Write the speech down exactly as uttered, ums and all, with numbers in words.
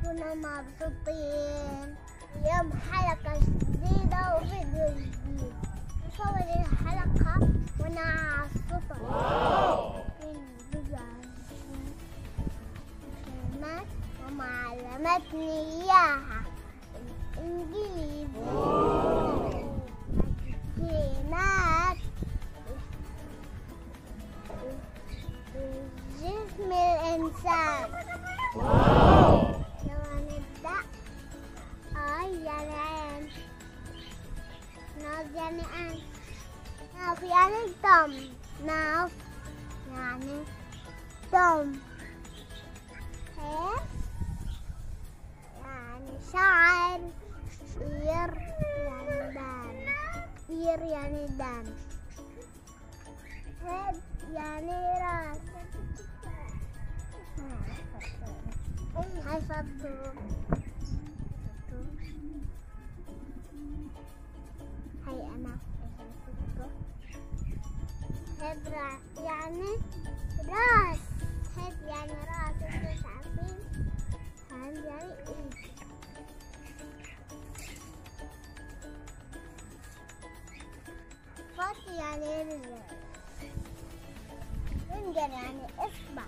كنا مبسوطين. اليوم حلقة جديدة وفيديو جديد. نصور الحلقة وانا على السطح. كلمات ماما علمتني اياها بالانجليزي. كلمات جسم الانسان. يلا نبدأ. آي يعني عين، ناف يعني عين، ناف يعني دم، ناف يعني دم، حيف يعني شعر، إير يعني دم، إير يعني دم، هيد يعني راس. هاي فضو. هاي أنا هيد راس يعني راس. هيد يعني راس، انتوا عارفين. هاند يعني ايد. فوت يعني رجل. فينجر يعني اصبع.